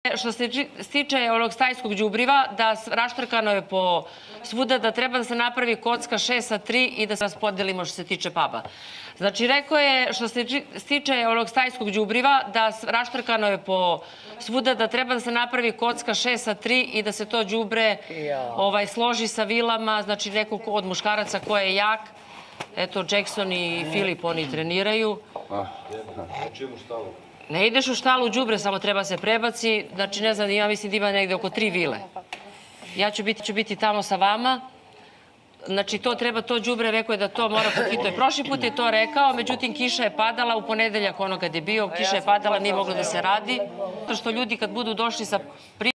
Što se tiče onog stajskog đubriva, da raštrkano je po svuda, da treba da se napravi kocka 6 sa 3 i da se raspodelimo što se tiče puba. Znači, rekao je, što se tiče onog stajskog đubriva, da raštrkano je po svuda, da treba da se napravi kocka 6 sa 3 i da se to đubre složi sa vilama, znači neko od muškaraca ko je jak. Eto, Jackson i Filip, oni treniraju. Ne ideš u štalu đubre, samo treba se prebaci. Znači, ne znam, ja mislim da ima negde oko 3 vile. Ja ću biti tamo sa vama. Znači, to treba, to đubre, rekao je da to mora po hitnoj. Prošli put je to rekao, međutim, kiša je padala, u ponedeljak ono kad je bio, kiša je padala, nije moglo da se radi. Zato što ljudi kad budu došli sa